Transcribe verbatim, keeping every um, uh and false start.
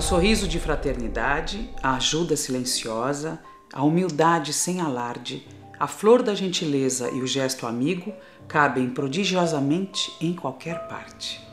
sorriso de fraternidade, a ajuda silenciosa, a humildade sem alarde, a flor da gentileza e o gesto amigo cabem prodigiosamente em qualquer parte.